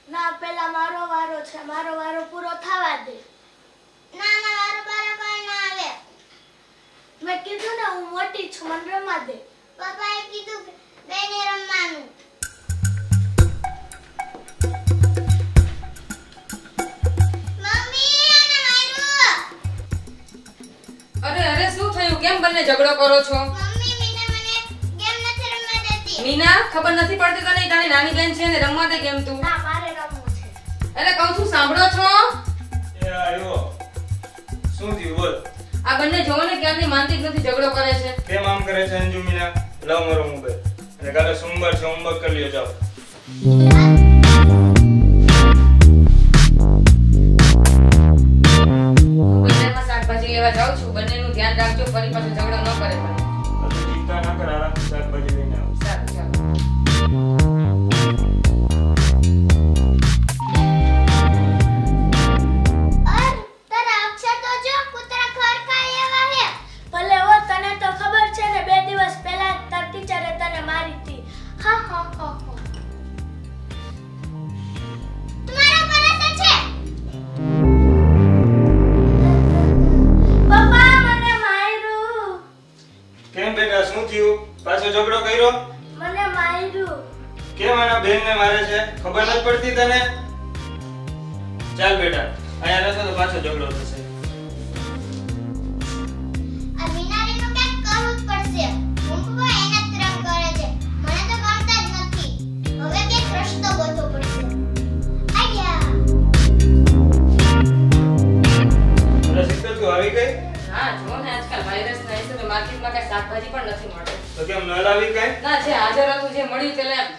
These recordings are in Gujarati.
ના પેલા મારો વારો છે, મારો વારો પૂરો થવા દે. ના વારો કોઈ ના આવે. મેં કીધું ને હું મોટી છું, મને રમવા દે. પપ્પાએ કીધું બેને રમવાનું. મમ્મી આને માર્યું. અરે શું થયું? કેમ બંને ઝઘડો કરો છો? મમ્મી મીના મને ગેમ નથી રમવા દેતી. મીના, ખબર નથી પડતી તને? તારી નાની બેન છે ને, રમવા દે ગેમ તું. ના મારે રમવું છે. અરે કહું છું, સાંભળો છો? એ આવ્યો. શું થયું બોલ? આ બંને જોવો ને ક્યાંની માનતી જ નથી, ઝઘડો કરે છે. કેમ આમ કરે છે અંજુ મીના? લાવ મારો મોબાઈલ. અને કાલે સોમવાર છે, હોમવર્ક કરી લ્યો જાઓ. હું બજારમાં શાકભાજી લેવા જાઉં છું. બંનેનું ધ્યાન રાખજો, ફરી પાછો ઝઘડો ન કરે. હજુ ચિંતા ના કર, આરામથી શાકભાજી લઈને આવ. સારું, ચાલો. और तारा अक्षर तो जो कुतरा घर का एवा है. ભલે હો, તને તો ખબર છે ને 2 દિવસ પહેલા તાર ટીચરે તને મારી હતી. હા હા હા હા. तुम्हारा भरोसा છે. પપ્પા મને માર્યું. કેમ બેટા, શું થયું? પાછો ઝઘડો કર્યો? મને માર્યું. કેમ આના બેનને મારે છે? ખબર નથી પડતી તને? ચાલ બેટા, અહીંયા રહેતો તો પાછો ઝઘડો થશે. આ મીનારીનું ક્યાંક કરવું જ પડશે. પપ્પા એના જ રંગ કરે છે. મને તો ગમતા જ નથી. હવે ક્યાંક રસ્તો ગોતવો પડશે. આયા. અરે શીતલ, તું આવી ગઈ? હા, જો ને આજકાલ વાયરસ ના હિસાબે માર્કેટમાં કઈ શાકભાજી પણ નથી મળતી. તો કેમ ન લાવી કઈ? ના, જે હાજર હતું, જે મળ્યું તે લેમ.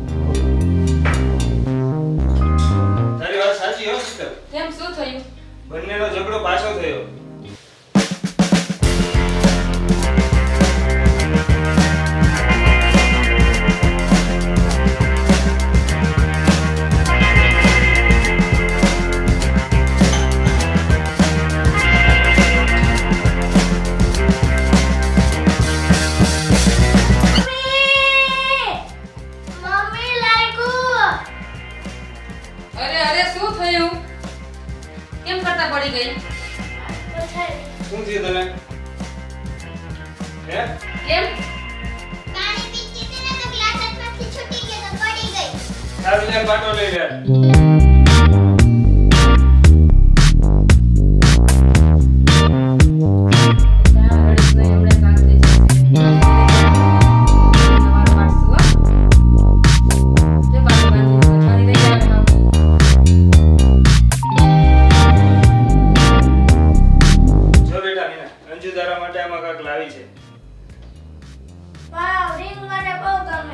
તારી વાત સાચી હો શીતલ. કેમ, શું થયું? બંનેનો ઝઘડો પાછો થયો. મમ્મી લાગ્યું. અરે શું થયું? કેમ કરતા પડી ગઈ? શું થયું તને? હે? કેમ? પાણી પીતી હતી ને તો ગ્લાસ હાથમાંથી છૂટી ગયો તો પડી ગઈ. સારું લે, બાટો લઈ લે. જો બેટા મીના, અંજુ તારા માટે આમાં કાંઈક લાવી છે. વાવ, રિંગ મને બહુ ગમે.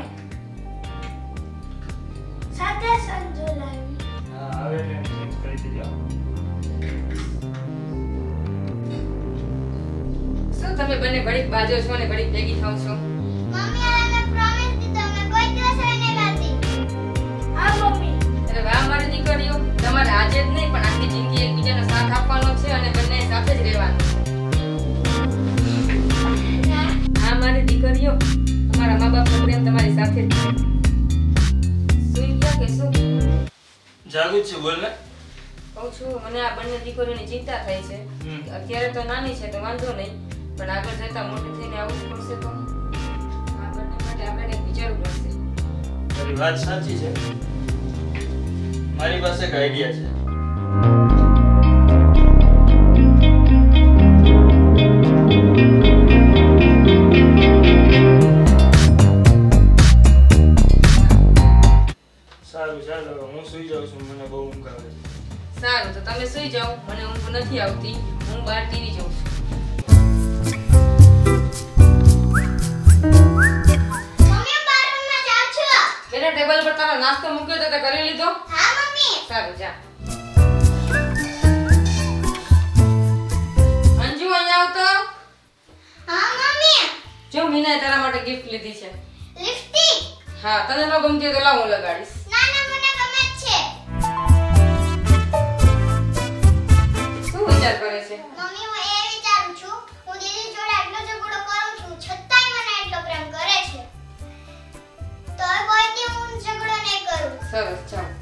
સાથે સંજુ લાવી. હા, આવે ને ચેન્જ કરી દેજો. શું તમે બંને ઘડીક બાજો છો ને ઘડીક ભેગી થાવ છો? મમ્મી હવે મેં પ્રોમિસ દીધો મેં કોઈ દિવસ હવે નહીં લાવતી. હા મમ્મી. અરે વાહ મારી દીકરીઓ, તમારે આજે જ નહીં પણ આખી જિંદગી એકબીજાનો સાથ આપવાનો છે અને બંને સાથે જ રહેવાનું. હા મારી દીકરીઓ, તમારા મા બાપનો પ્રેમ તમારી સાથે જ છે. સુઈ ગયા કે શું? જાગું જ છે, બોલ ને. કહું છું, મને આ બંને દીકરીઓની ચિંતા થાય છે. અત્યારે તો નાની છે તો વાંધો નહીં, પણ આગળ જતા મોટી થઈને આવું જ પડશે તો આ બંને માટે આપણે કંઈક વિચારવું પડશે. તારી વાત સાચી છે. મારી પાસે એક આઈડિયા છે. સારું ચાલો, હું સુઈ જાઉં છું, મને બહુ ઊંઘ આવે છે. સારું, તો તમે સુઈ જાઓ, મને ઊંઘ નથી આવતી, હું બહાર ટીવી જોઉં છું. મમ્મી હું બાથરૂમમાં જાઉં છું. બેટા ટેબલ પર તારો નાસ્તો મૂક્યો તો તે કરી લીધો? હા મમ્મી. સારું, જા. અંજુ અહીંયા આવ તો. હા મમ્મી. જો મીનાએ તારા માટે ગિફ્ટ લીધી છે. લિપસ્ટિક. હા, તને ન ગમતી હોય તો લાવ હું લગાડીશ. ના મને ગમે જ છે. શું વિચાર કરે છે? મમ્મી હું એ વિચારું છું હું દીદી જોડે આટલો ઝઘડો કરું છું છતાંય મને એટલો પ્રેમ કરે છે તો હવે કોઈથી હું ઝઘડો નહીં કરું. સરસ, ચાલ.